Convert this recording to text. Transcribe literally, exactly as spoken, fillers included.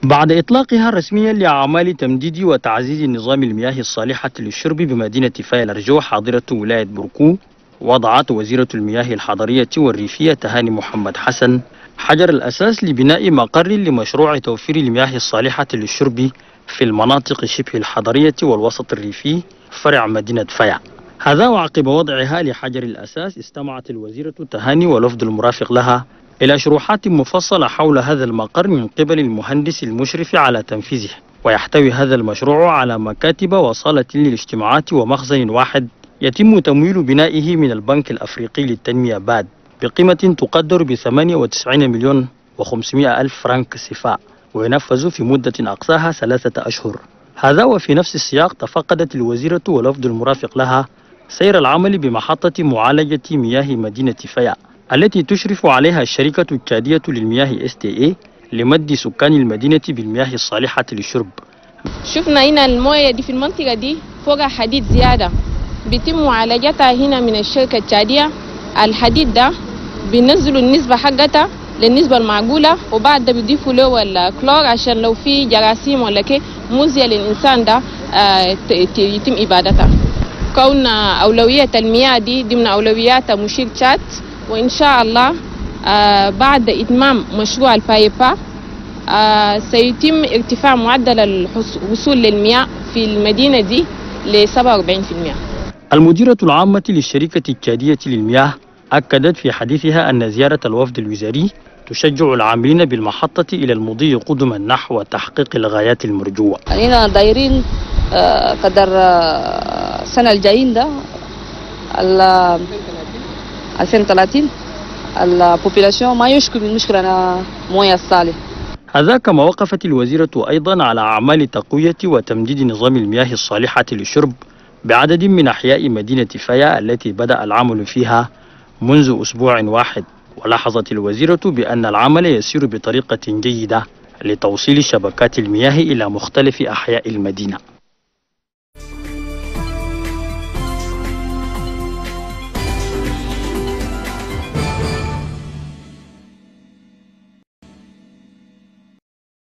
بعد إطلاقها رسميا لأعمال تمديد وتعزيز نظام المياه الصالحة للشرب بمدينة فايا الأرجوح حاضرة ولاية بركو، وضعت وزيرة المياه الحضرية والريفية تهاني محمد حسن حجر الأساس لبناء مقر لمشروع توفير المياه الصالحة للشرب في المناطق شبه الحضرية والوسط الريفي فرع مدينة فايا. هذا وعقب وضعها لحجر الأساس استمعت الوزيرة تهاني والوفد المرافق لها إلى شروحات مفصلة حول هذا المقر من قبل المهندس المشرف على تنفيذه. ويحتوي هذا المشروع على مكاتب وصالة للاجتماعات ومخزن واحد يتم تمويل بنائه من البنك الأفريقي للتنمية باد بقيمة تقدر ب ثمانية وتسعين مليون وخمسمائة ألف فرنك سيفا، وينفذ في مدة أقصاها ثلاثة أشهر. هذا وفي نفس السياق تفقدت الوزيرة والوفد المرافق لها سير العمل بمحطة معالجة مياه مدينة فايا التي تشرف عليها الشركة التشادية للمياه إس تي إيه لمد سكان المدينة بالمياه الصالحة للشرب. شفنا هنا المويه دي في المنطقة دي فوقها حديد زيادة بيتم معالجتها هنا من الشركة التشادية. الحديد ده بينزلوا النسبة حقتها للنسبة المعقولة، وبعد ده بيضيفوا له الكلور عشان لو في جراثيم ولا كي مؤذية للإنسان ده يتم إبادتها. كون أولوية المياه دي ضمن أولويات مشير تشاد، وإن شاء الله بعد إتمام مشروع البايبا سيتم ارتفاع معدل الوصول للمياه في المدينة دي ل سبعة وأربعين بالمئة. المديرة العامة للشركة التشادية للمياه أكدت في حديثها أن زيارة الوفد الوزاري تشجع العاملين بالمحطة إلى المضي قدما نحو تحقيق الغايات المرجوة. علينا دايرين قدر السنة الجايين ده ألفين وثلاثين البوبيلاسيون ما يشكو من مشكلة موية الصالح. هذا كما وقفت الوزيرة أيضا على أعمال تقوية وتمديد نظام المياه الصالحة للشرب بعدد من أحياء مدينة فايا التي بدأ العمل فيها منذ أسبوع واحد. ولاحظت الوزيرة بأن العمل يسير بطريقة جيدة لتوصيل شبكات المياه إلى مختلف أحياء المدينة.